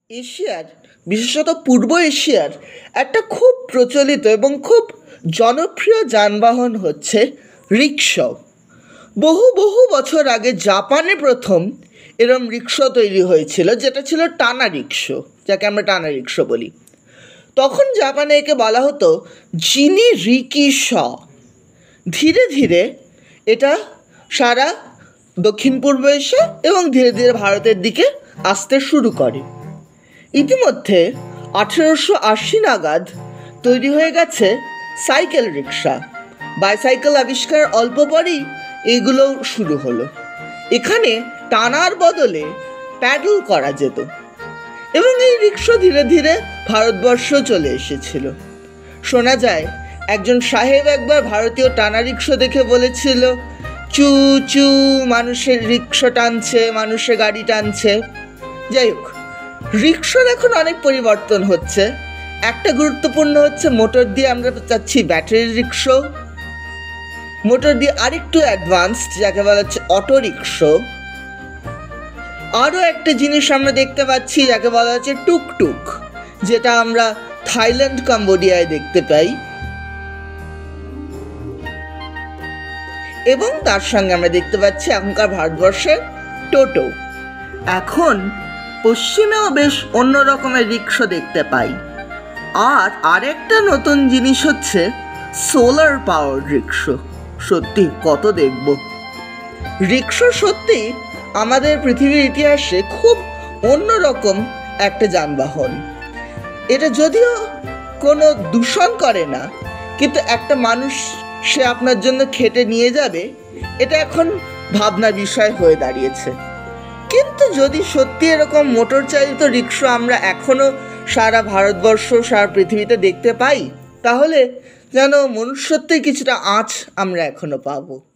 এশিয়ার, বিশেষত পূর্ব এশিয়ার একটা খুব প্রচলিত এবং খুব জনপ্রিয় যানবাহন হচ্ছে রিক্সা। বহু বহু বছর আগে জাপানে প্রথম এরম রিক্সা তৈরি হয়েছিল, যেটা ছিল টানা রিক্সা, যাকে আমরা টানা রিক্সা বলি। তখন জাপানে একে বলা হতো জিনি রিকিশা। ধীরে ধীরে এটা সারা দক্ষিণ পূর্ব এশিয়া এবং ধীরে ধীরে ভারতের দিকে আসতে শুরু করে। ইতিমধ্যে 1880 নাগাদ তৈরি হয়ে গেছে সাইকেল রিক্সা। বাইসাইকেল আবিষ্কার অল্প পরেই এইগুলো শুরু হলো। এখানে টানার বদলে প্যাডেল করা যেত এবং এই রিক্সা ধীরে ধীরে ভারতবর্ষ চলে এসেছিল। শোনা যায় একজন সাহেব একবার ভারতীয় টানা রিক্সা দেখে বলেছিল, চু চু মানুষের রিক্সা টানছে, মানুষের গাড়ি টানছে। যাই হোক, রিক্সার এখন অনেক পরিবর্তন হচ্ছে। একটা গুরুত্বপূর্ণ হচ্ছে মোটর দিয়ে আমরা চাচ্ছি ব্যাটারি রিক্সা, মোটর দিয়ে আরেকটু অ্যাডভান্সড যাকে বলা হচ্ছে অটো রিক্সা। আরও একটা জিনিস আমরা দেখতে পাচ্ছি যাকে বলা হচ্ছে টুকটুক, যেটা আমরা থাইল্যান্ড, কম্বোডিয়ায় দেখতে পাই। এবং তার সঙ্গে আমরা দেখতে পাচ্ছি এখনকার ভারতবর্ষের টোটো। এখন পশ্চিমেও বেশ অন্য রকমের রিক্সা দেখতে পাই। আর আরেকটা নতুন জিনিস হচ্ছে সোলার পাওয়ার রিক্সা। সত্যি কত দেখব। রিক্সা সত্যি আমাদের পৃথিবীর ইতিহাসে খুব অন্যরকম একটা যানবাহন। এটা যদিও কোনো দূষণ করে না, কিন্তু একটা মানুষ সে আপনার জন্য খেটে নিয়ে যাবে, এটা এখন ভাবনার বিষয় হয়ে দাঁড়িয়েছে। কিন্তু যদি সত্যি এরকম মোটর চালিত রিক্সা আমরা এখনও সারা ভারতবর্ষ, সারা পৃথিবীতে দেখতে পাই, তাহলে যেন মনুষ্যত্বের কিছুটা আঁচ আমরা এখনও পাবো।